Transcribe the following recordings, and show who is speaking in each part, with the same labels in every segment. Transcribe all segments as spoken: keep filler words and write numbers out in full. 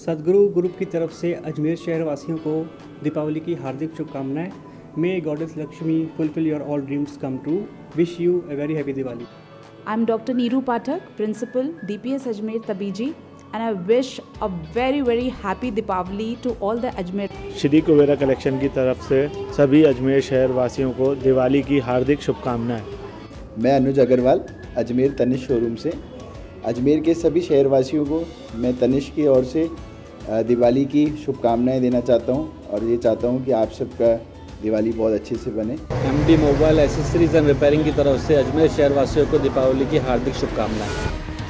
Speaker 1: सदगुरु ग्रुप की तरफ से अजमेर शहर वासियों को दीपावली की हार्दिक शुभकामनाएं। May goddess Lakshmi fulfil your all dreams come true. Wish you a very happy Diwali.
Speaker 2: I am Doctor Neeru Pathak, Principal, D P S Ajmer Tabiji, and I wish a very very happy Deepavali to all the Ajmer.
Speaker 3: Shri Kubera collection की तरफ से सभी अजमेर शहर वासियों को दिवाली की हार्दिक शुभकामनाएं।
Speaker 4: मैं अनुज अग्रवाल, अजमेर तनिष्क शोरूम से अजमेर के सभी शहरवासियों को मैं तनिष्क की ओर से दिवाली की शुभकामनाएं देना चाहता हूं और ये चाहता हूं कि आप सबका दिवाली बहुत अच्छे से बने।
Speaker 5: MD mobile accessories and repairing की तरफ से अजमेर शहरवासियों को दीपावली की हार्दिक शुभकामनाएं।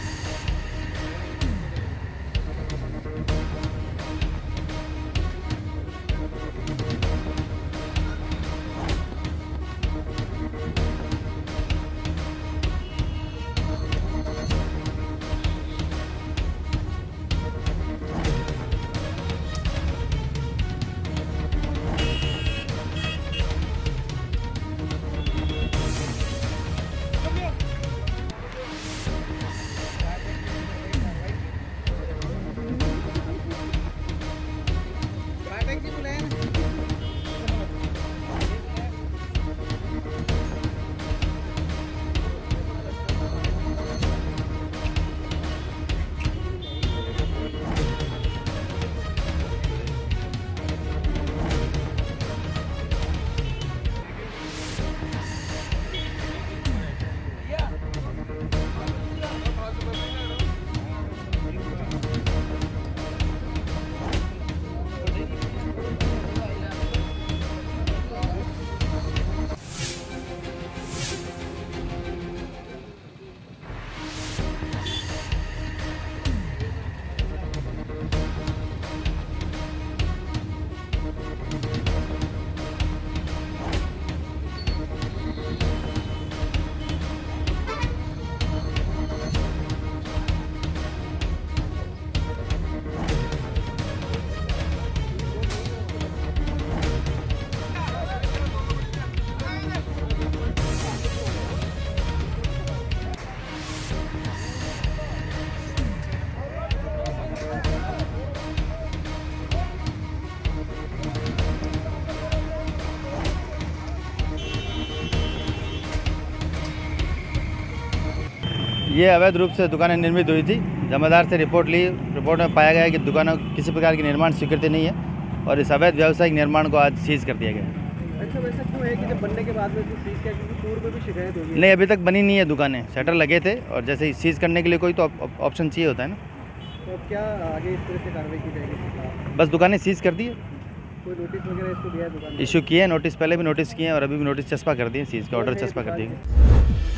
Speaker 6: ये अवैध रूप से दुकानें निर्मित हुई थी। जमादार से रिपोर्ट ली। रिपोर्ट में पाया गया कि दुकानों किसी प्रकार की निर्माण स्वीकृति नहीं है और इस अवैध व्यावसायिक निर्माण को आज सीज कर दिया गया।
Speaker 1: अच्छा, वैसा क्यों है कि जब बनने के बाद में तो सीज किया, क्योंकि पूर्व में भी शिकायत होगी?
Speaker 6: नहीं, अभी तक बनी नहीं है दुकानें, शटर लगे थे और जैसे सीज करने के लिए कोई तो ऑप्शन चाहिए होता है ना।
Speaker 1: तो क्या आगे इस तरह से कार्रवाई की जाएगी?
Speaker 6: बस दुकानें सीज कर दी है।
Speaker 1: कोई नोटिस वगैरह इसको दिया है दुकान?
Speaker 6: इशू किए हैं, नोटिस पहले भी नोटिस किए हैं और अभी भी नोटिस चस्पा कर दिए, सीज का ऑर्डर चस्पा कर दिए।